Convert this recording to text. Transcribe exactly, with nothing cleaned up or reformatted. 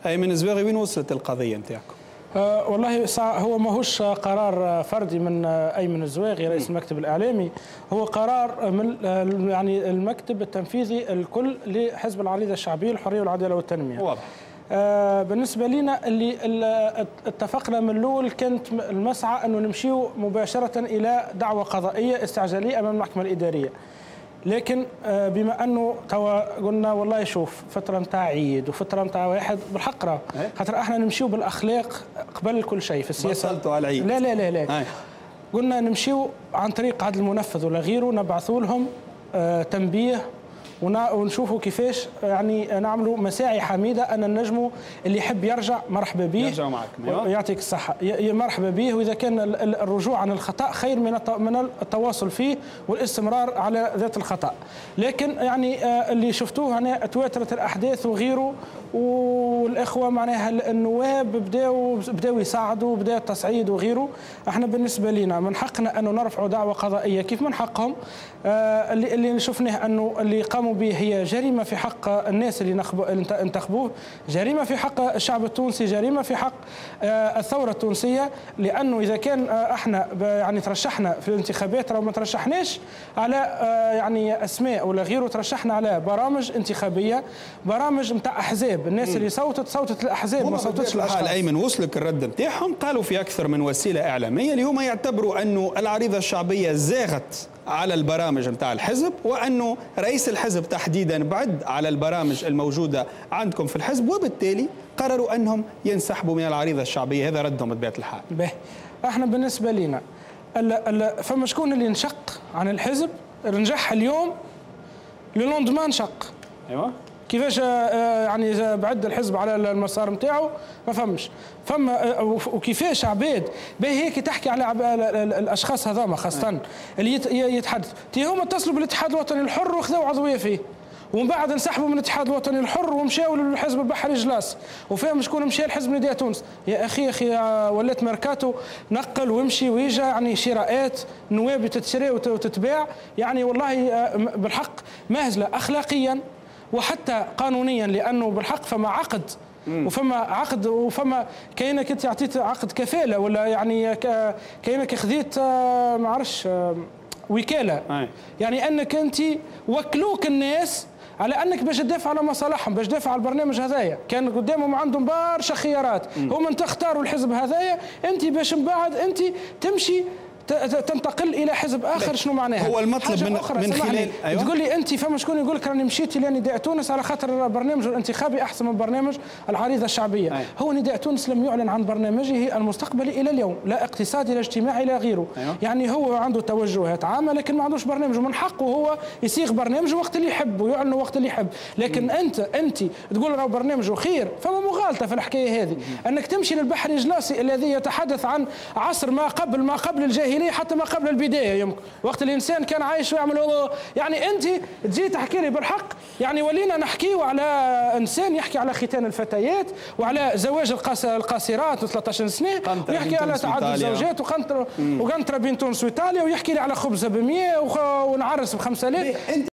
أيمن الزواغي وين وصلت القضية نتاعكم؟ أه والله هو ماهوش قرار فردي من أيمن الزواغي رئيس المكتب الإعلامي، هو قرار من يعني المكتب التنفيذي الكل لحزب العريضة الشعبية للحرية والعدالة والتنمية. واضح. أه بالنسبة لنا اللي اتفقنا من الأول كانت المسعى أنه نمشيو مباشرة إلى دعوة قضائية استعجالية أمام المحكمة الإدارية. لكن بما انه توا قلنا والله شوف فتره نتاع عيد وفتره نتاع واحد بالحق راه خاطر احنا نمشيو بالاخلاق قبل كل شيء في السياسه. بطلتوا على العيد. لا لا لا لا هاي. قلنا نمشيو عن طريق عدل المنفذ ولا غيره، نبعثوا لهم آه تنبيه ونشوفوا كيفاش يعني نعملوا مساعي حميده ان النجم اللي يحب يرجع مرحبا به. يرجع معك. يعطيك الصحه، مرحبا به، واذا كان الرجوع عن الخطا خير من من التواصل فيه والاستمرار على ذات الخطا. لكن يعني اللي شفتوه يعني تواترت الاحداث وغيره، والاخوه معناها النواب بداوا بداوا يساعدوا، بدا التصعيد وغيره. احنا بالنسبه لنا من حقنا انه نرفعوا دعوه قضائيه كيف من حقهم. آه اللي اللي شفناه انه اللي قاموا به هي جريمه في حق الناس اللي انتخبوه، جريمه في حق الشعب التونسي، جريمه في حق آه الثوره التونسيه، لانه اذا كان آه احنا يعني ترشحنا في الانتخابات راه ما ترشحناش على آه يعني اسماء ولا غيره، ترشحنا على برامج انتخابيه، برامج نتاع احزاب، الناس اللي صوتت صوتت الاحزاب ما صوتتش الاشخاص. ايمن وصلك الرد نتاعهم، قالوا في اكثر من وسيله اعلاميه اللي هما يعتبروا انه العريضه الشعبيه زاغت على البرامج نتاع الحزب، وانه رئيس الحزب تحديدا بعد على البرامج الموجوده عندكم في الحزب، وبالتالي قرروا انهم ينسحبوا من العريضه الشعبيه. هذا ردهم بطبيعه الحال. به احنا بالنسبه لنا فما شكون اللي انشق عن الحزب نجح اليوم للوندمان انشق. ايوه كيفاش يعني بعد الحزب على المسار نتاعو ما فهمش فما، وكيفاش عباد باهي هيك تحكي على الاشخاص هذوما خاصه اللي يتحدث تي هما اتصلوا بالاتحاد الوطني الحر وخذوا عضويه فيه، ومن بعد انسحبوا من الاتحاد الوطني الحر ومشاو للحزب البحري جلاس، وفيهم شكون مشى لحزب نداء تونس. يا اخي اخي ولات ميركاتو نقل ويمشي ويجا، يعني شراءات نواب تتشري وتتباع، يعني والله بالحق مهزله اخلاقيا وحتى قانونيا، لانه بالحق فما عقد وفما عقد وفما كاينك انت عطيت عقد كفاله ولا يعني كاينك خذيت ما عرفش وكاله، يعني انك انت وكلوك الناس على انك باش تدافع على مصالحهم، باش تدافع على البرنامج هذايا، كان قدامهم عندهم برشا خيارات، هم تختاروا الحزب هذايا، انت باش من بعد انت تمشي تنتقل الى حزب اخر. شنو معناها؟ هو المطلب من, من خلال أيوة؟ تقول لي انت فما شكون يقول لك راني مشيت لنداء تونس على خاطر برنامج الانتخابي احسن من برنامج العريضه الشعبيه. أيوة؟ هو نداء تونس لم يعلن عن برنامجه المستقبلي الى اليوم، لا اقتصادي لا اجتماعي لا غيره. أيوة؟ يعني هو عنده توجهات عامه لكن ما عندوش برنامج، ومن حقه هو يصيغ برنامجه وقت اللي يحب ويعلنه وقت اللي يحب. لكن م. انت انت تقول راهو برنامجه خير، فما مغالطه في الحكايه هذه. م. انك تمشي للبحري جلاسي الذي يتحدث عن عصر ما قبل ما قبل الجاهليه حتى ما قبل البدايه، يمكن وقت الانسان كان عايش ويعمل، يعني انت تجي تحكي لي بالحق، يعني ولينا نحكيو على انسان يحكي على ختان الفتيات وعلى زواج القاصرات و13 سنه، ويحكي على تعدد الزوجات وقنطره وقنطره بين تونس وايطاليا، ويحكي لي على خبزه ب مية ونعرس ب خمسة آلاف.